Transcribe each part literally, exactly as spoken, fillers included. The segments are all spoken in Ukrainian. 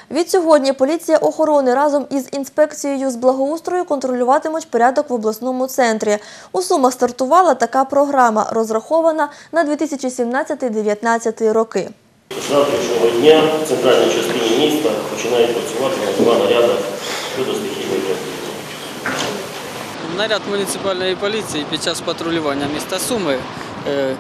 Відсьогодні поліція охорони разом із інспекцією з благоустрою контролюватимуть порядок в обласному центрі. У Сумах стартувала така програма, розрахована на дві тисячі сімнадцятий - дві тисячі дев'ятнадцятий роки. З завтрашнього дня в центральній частині міста починають працювати на два наряди щодо стихійної катастрофи. Наряд муніципальної поліції під час патрулювання міста Суми е,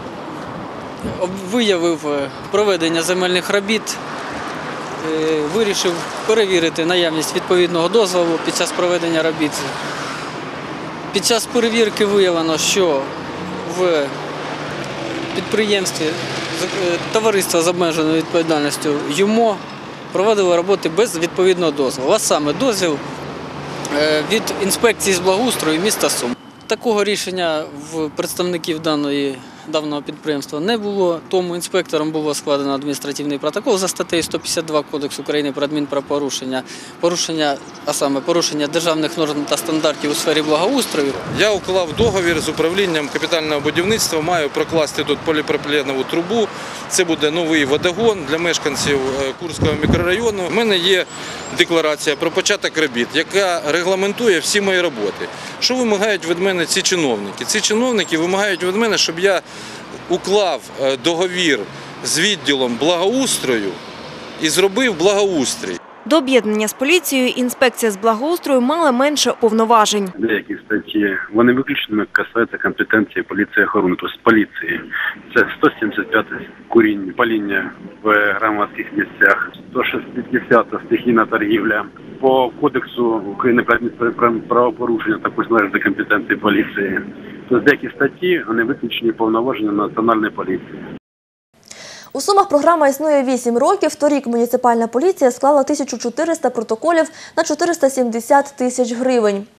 виявив проведення земельних робіт, е, вирішив перевірити наявність відповідного дозволу під час проведення робіт. Під час перевірки виявлено, що в підприємстві товариства з обмеженою відповідальністю ЮМО проводили роботи без відповідного дозволу, а саме дозвіл від інспекції з благоустрою міста Сум. Такого рішення в представників даної, даного підприємства не було, тому інспектором було складено адміністративний протокол за статтею сто п'ятдесят два Кодексу України про адмінправопорушення, порушення, а саме порушення державних норм та стандартів у сфері благоустрою. Я уклав договір з управлінням капітального будівництва, маю прокласти тут поліпропіленову трубу. Це буде новий водогон для мешканців Курського мікрорайону. У мене є декларація про початок робіт, яка регламентує всі мої роботи. Що вимагають від мене ці чиновники? Ці чиновники вимагають від мене, щоб я уклав договір з відділом благоустрою і зробив благоустрій. До об'єднання з поліцією інспекція з благоустрою мала менше повноважень. Деякі статті, вони виключно касаються компетенції поліції охорони, тобто поліції. Це сто сімдесят п'яте куріння, паління в громадських місцях, сто шістдесяте стихійна торгівля. По Кодексу України про адміністративне правопорушення також належить до компетенції поліції. Тобто деякі статті, вони виключені повноваження національної поліції. У Сумах програма існує вісім років. Торік муніципальна поліція склала тисячу чотириста протоколів на чотириста сімдесят тисяч гривень.